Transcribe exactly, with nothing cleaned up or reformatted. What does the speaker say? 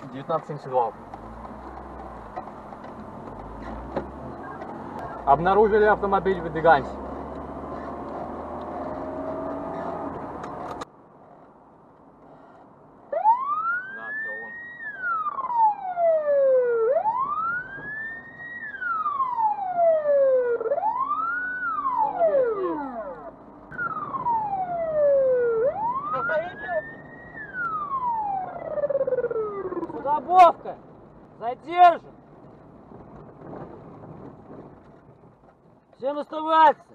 девятнадцать семьдесят два. Обнаружили автомобиль, выдвигаемся. Да, все, вон. Судобовка! Задержим! Всем оставаться!